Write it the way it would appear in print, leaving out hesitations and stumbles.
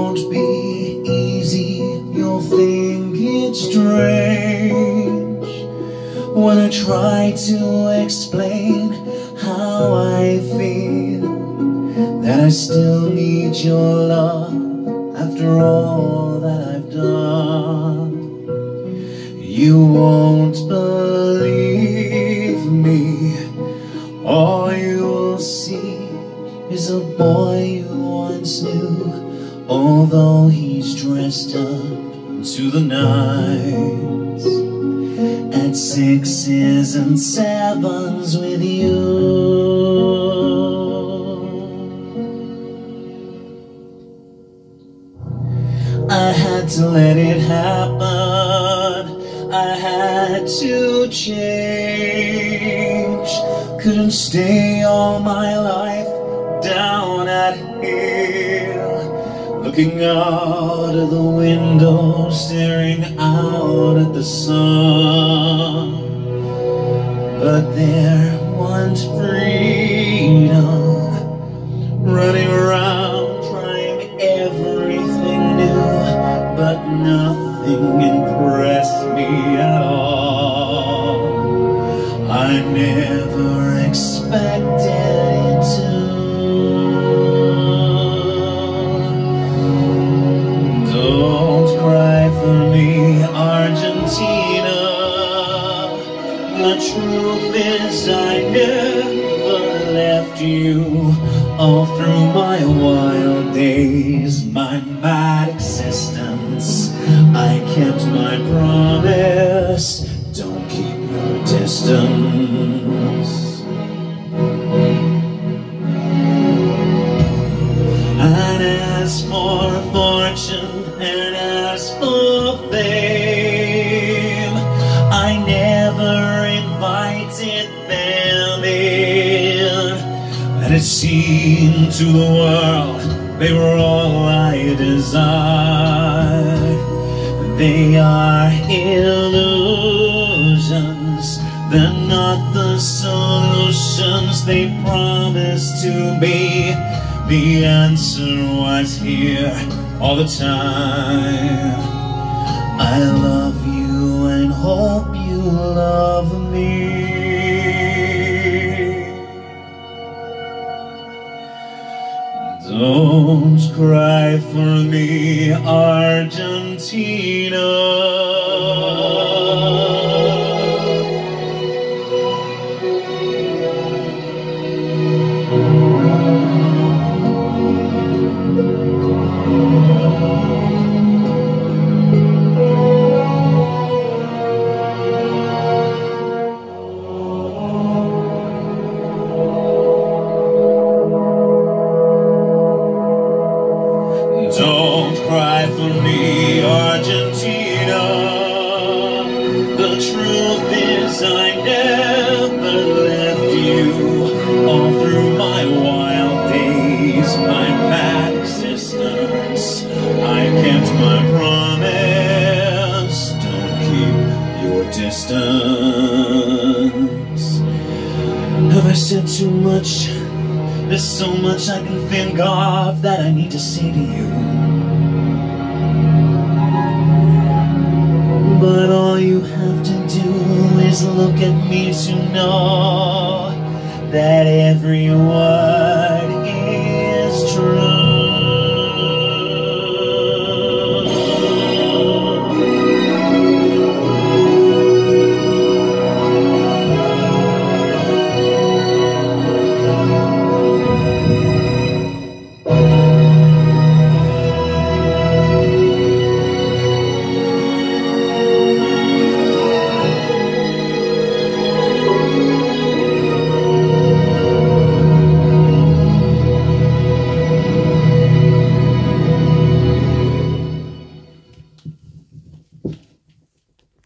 won't be easy. You'll think it's strange when I try to explain how I feel, that I still need your love after all that I've done. You won't believe me. All you will see is a boy you once knew, although he's dressed up to the nines at 6s and 7s with you. I had to let it happen. I had to change. Couldn't stay all my life down at here, looking out of the window, staring out at the sun. But there wasn't freedom, running around trying everything new, but nothing impressed me at all. I never expected it to. Don't cry for me, Argentina. The truth is I never left you. All through my wild days, my mad existence, I kept my promise. Don't keep your distance. And as for fortune, and as for fame, I never invited them in. And it seemed to the world they were all I desired. They are illusions, they're not the solutions they promised to be. The answer was here all the time. I love you and hope you love me. Don't cry for me, Argentina. Don't cry for me, Argentina. The truth is I never left you. All through my wild days, my bad existence, I kept my promise. Don't keep your distance. Have I said too much? There's so much I can think of that I need to say to you. But all you have to do is look at me to know that every word is true.